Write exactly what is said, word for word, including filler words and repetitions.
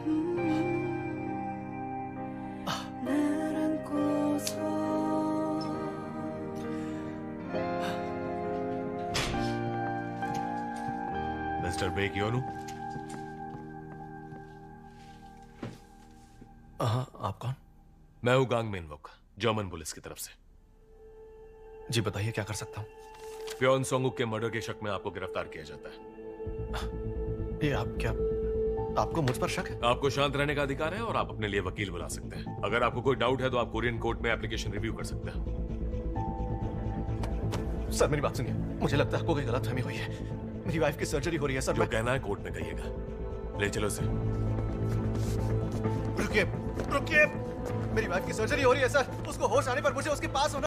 Mister बेकियोनु। हाँ, आप कौन? मैं हूं गांग मेनवोक, जर्मन पुलिस की तरफ से। जी बताइए, क्या कर सकता हूं? प्योन सोंगुक के मर्डर के शक में आपको गिरफ्तार किया जाता है। ये आप क्या आपको मुझ पर शक है? आपको शांत रहने का अधिकार है और आप अपने लिए वकील बुला सकते हैं। अगर आपको कोई डाउट है तो आप कोरियन कोर्ट में एप्लीकेशन रिव्यू कर सकते हैं। सर मेरी बात सुनिए, मुझे लगता है आपको कोई गलतफहमी हुई है। मेरी वाइफ की सर्जरी हो रही है सर। जो कहना है कोर्ट में कहिएगा। ले चलो इसे। रुकिए रुकिए, मेरी वाइफ की सर्जरी हो रही है सर। उसको होश आने पर मुझे उसके पास होना